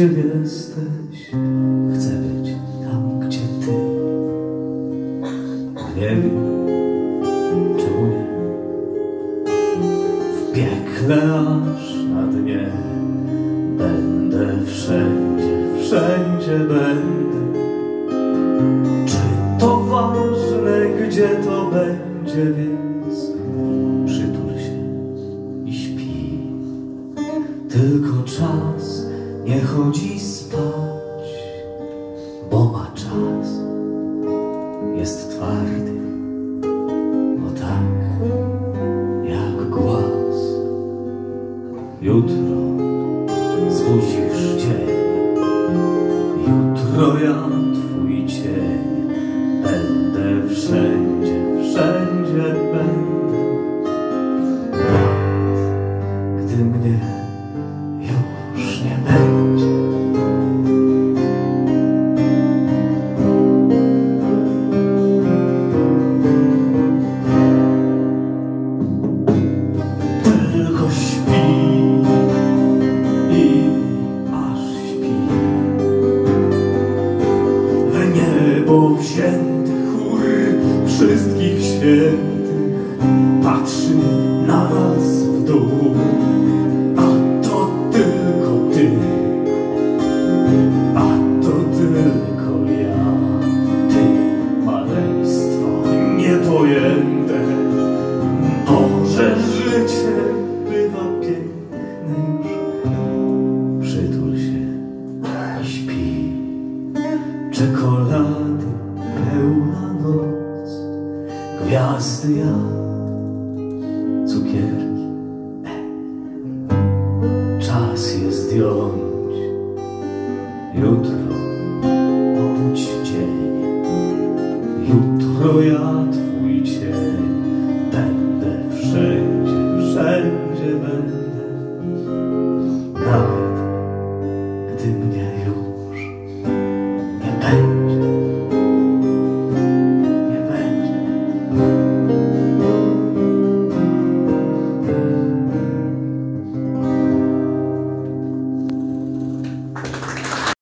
gdzie jesteś, chcę być tam, gdzie ty. Nie wiem, czemu nie. W piekle aż na dnie będę wszędzie, wszędzie będę. Czy to ważne, gdzie to będzie, więc przytul się i śpi. Tylko czas nie chodzi spać, bo ma czas, jest twardy, o tak, jak głaz. Jutro zbudzisz dzień, jutro ja twój cień. Będę wszędzie, wszędzie będę, nawet gdy mnie już nie będzie. Tylko śpi i aż śpi. W niebo wzięty chór wszystkich świętych patrzy na nas w dół. A to tylko ty, a to tylko ja. Ty, maleństwo niepojęte. Może życie bywa piękne już. Przytul się i śpi. Czekolady pełna noc, gwiazdy ja, cukierki. Czas je zdjąć. Jutro obudź dzień. Jutro ja twój cień. Będę wszędzie, wszędzie będę, nawet gdy mnie już nie będzie.